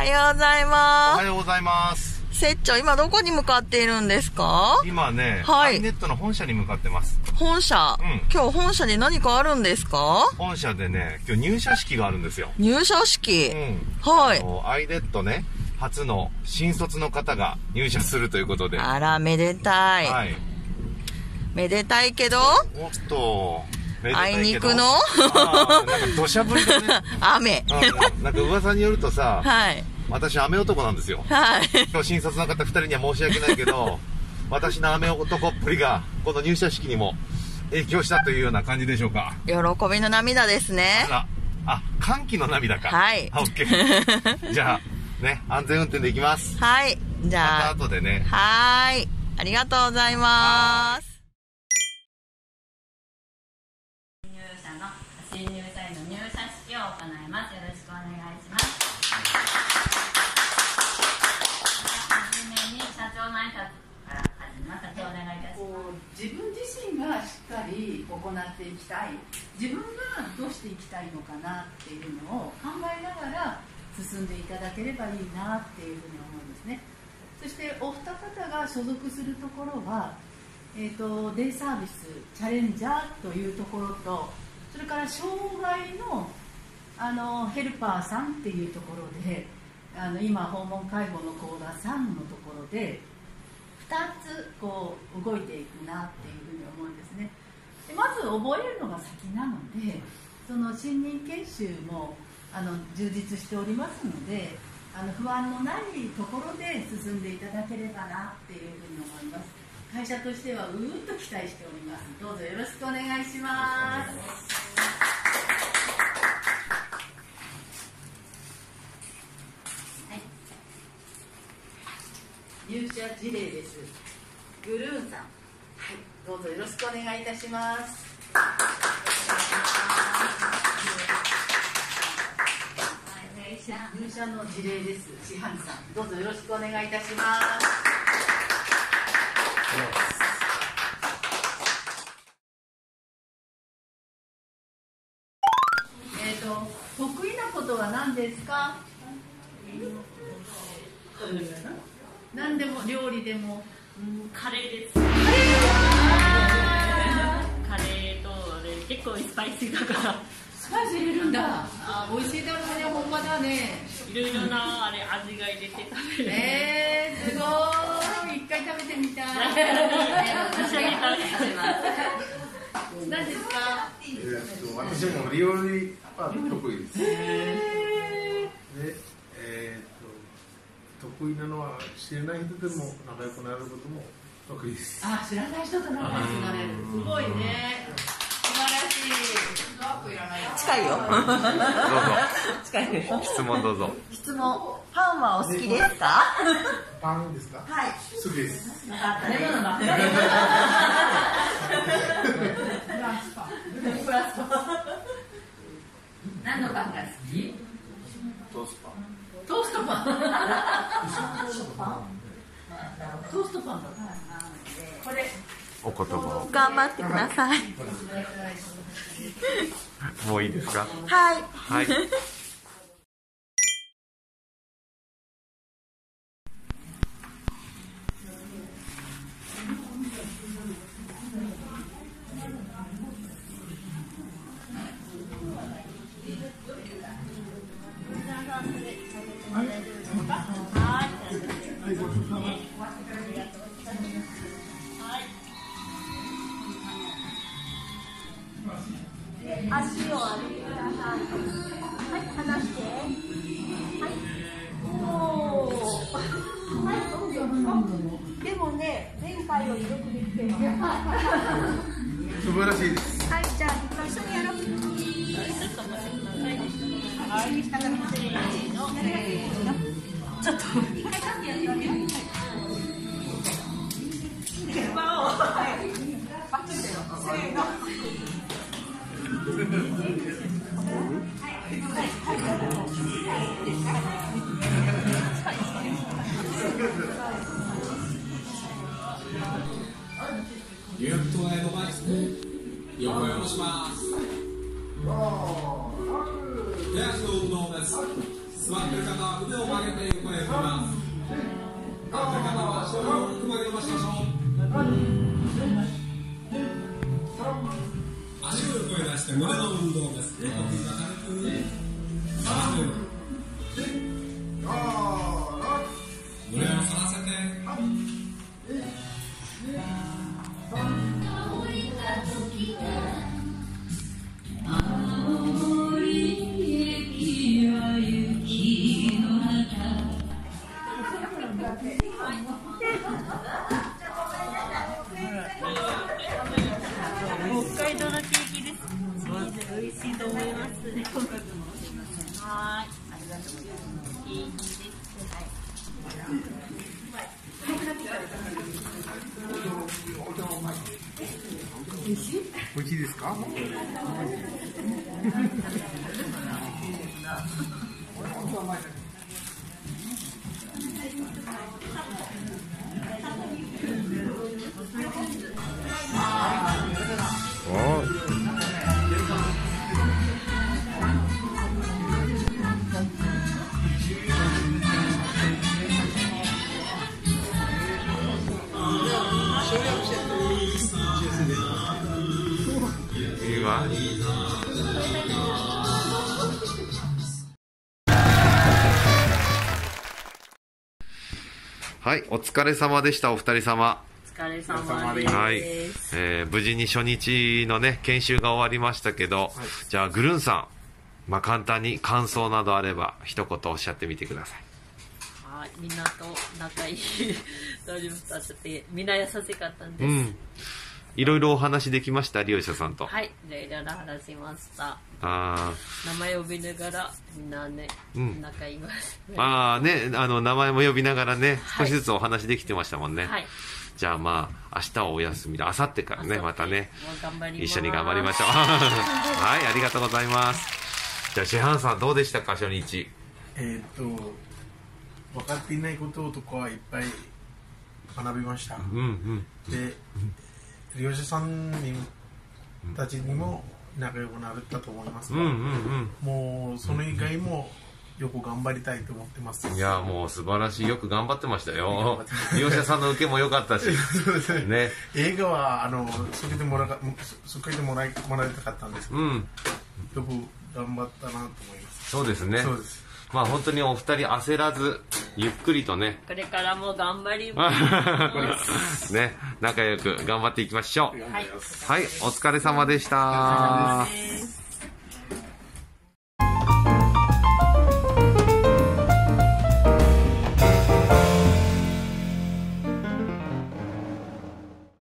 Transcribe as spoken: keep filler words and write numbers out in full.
はようございおます。 はようございます。 せっちょ、今どこに向かっているんですか？ 今ね、 はい。 アイネットの本社に向かってます。 本社、うん、今日本社に何かあるんですか？ 本社でね、今日入社式があるんですよ。 入社式、 うん、 はい。 アイネットね、初の新卒の方が入社するということで。 あら、めでたい。 はい。 めでたいけど、 おっと、 あいにくのなんか土砂降りだね。 雨、 うん。なんか噂によるとさ、 はい。 私雨男なんですよ。 はい。 今日新卒の方ふたりには申し訳ないけど、私の雨男っぷりがこの入社式にも影響したというような感じでしょうか。 喜びの涙ですね。 あら、あ、歓喜の涙か。 はい。 オッケー。じゃあね、安全運転で行きます。 はい。じゃあ、 また後でね。 はい。ありがとうございます。 新入社員の入社式を行います。よろしくお願いします。はじめに社長の挨拶から始めます。社長お願いいたします。 自分自身がしっかり行っていきたい、自分がどうしていきたいのかなっていうのを考えながら進んでいただければいいなっていうふうに思うんですね。そしてお二方が所属するところは、えーと、デイサービスチャレンジャーというところと、それから障害 の, あのヘルパーさんっていうところで、あの今訪問介護の講座さんのところでふたつこう動いていくなっていうふうに思うんですね。でまず覚えるのが先なので、その新任研修もあの充実しておりますので、あの不安のないところで進んでいただければなっていうふうに思います。会社としてはうーっと期待しております。どうぞよろしくお願いします。入社事例です。グルーンさん、はい、どうぞよろしくお願いいたします。入社の事例です。師範さん、どうぞよろしくお願いいたします。えっと、得意なことは何ですか？何でも、料理でも、 うん、カレーです。カレーと結構スパイシーだからスパイス入れるんだ。あ、美味しいだろうね。ほんまだね。 いろいろなあれ味が入れて食べる。 えー、すごい。一回食べてみたい。 一緒に食べてます。 何ですか？ えー、と私も料理は得意です。で、えー、と得意なのは知らない人でも仲良くなることも得意です。 あ、知らない人と仲良くなれる。すごいね。素晴らしい。 近いよ。 どうぞ。 近いよ。 質問どうぞ。 質問。パンはお好きですか？ パンですか？ はい。 好きです。 よかったね。 フランスパン。 フランスパン。 何のパンが好き？ トーストパン。 トーストパン。トーストパンだ。これ。 お言葉を。 頑張ってください。 もういいですか？ はい。 はい。 足を上げてください。はい、離して。はい。おー。はい、どうぞ。でもね、前回よりよくできてます。 素晴らしいです。 はい、じゃあ一緒にやろう。はい、下からせーの。ちょっと。一回立ってやってみよう。はい。バッチリだよ。せーの。 予約投影の前ですね。横へ下ろします。手足の運動です。座ってる方は腕を曲げては正面前に伸ばしましょう。足を横へ出して胸の運動です。呼吸が軽く反らせる。胸を反らせて。 北海道のケーキです。美味しいと思います。はい。ありがとうございます。いいです。はい。美味しい？ 美味しいですか？ いいわ。はい、お疲れ様でした、お二人様。 お疲れ様です。 はい、えー、無事に初日のね研修が終わりましたけど、はい、じゃあグルーンさん、まあ、簡単に感想などあれば一言おっしゃってみてください。 はい、みんなと仲いい大丈夫だってみんな優しかったんです。うん、 いろいろお話できました、利用者さんと。 はい、いろいろ話しました。 あ、 名前呼びながらみんなね、うん、仲いいます、ね、 ああね、あの名前も呼びながらね、少しずつお話できてましたもんね。はい、じゃあまあ明日はお休みで、明後日からねまたね一緒に頑張りましょう。はい、ありがとうございます。じゃあ師範さんどうでしたか、初日。 えっと分かっていないこととかはいっぱい学びました。うんうん、で利用者さんにたちにも仲良くなれたと思いますが、うんうんうん、もうその以外もよく頑張りたいと思ってます。 いやもう素晴らしい、よく頑張ってましたよ。利用者さんの受けも良かったしそうですね、ね、映画はあのそれでもらそれでもらいもらいたかったんですけど、うん、よく頑張ったなと思います。 そうですね。そうです。まあ本当にお二人焦らずゆっくりとね、 これからも頑張りますね、仲良く頑張っていきましょう。はい、はい、お疲れ様でした。 お疲れ様です。